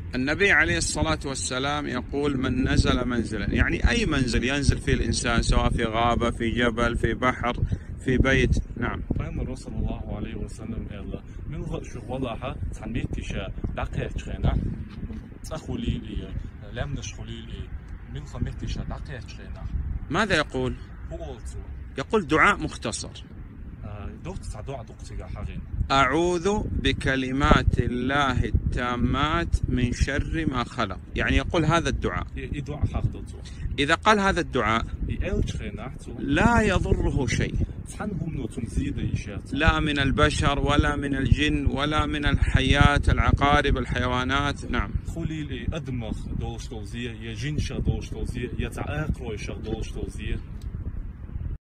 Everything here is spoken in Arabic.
النبي عليه الصلاة والسلام يقول: من نزل منزلا، يعني أي منزل ينزل فيه الإنسان، سواء في غابة، في جبل، في بحر، في بيت. نعم. Peygamber sallallahu aleyhi ve sellem eller min şuğalaha tanmitişe daqeçrena تأخليلي لم نشخليلي من خمتش دقيقة. ماذا يقول؟ بقولتو يقول دعاء مختصر: دوت تعدوا دقتك حرين. أعوذ بكلمات الله التامات من شر ما خلق. يعني يقول هذا الدعاء. إذا قال هذا الدعاء لا يضره شيء، لا من البشر ولا من الجن ولا من الحيات، العقارب، الحيوانات. نعم. خليلي أدمخ دولشتوزية يا جنشة دولشتوزية يا تعاقرويشة دولشتوزية.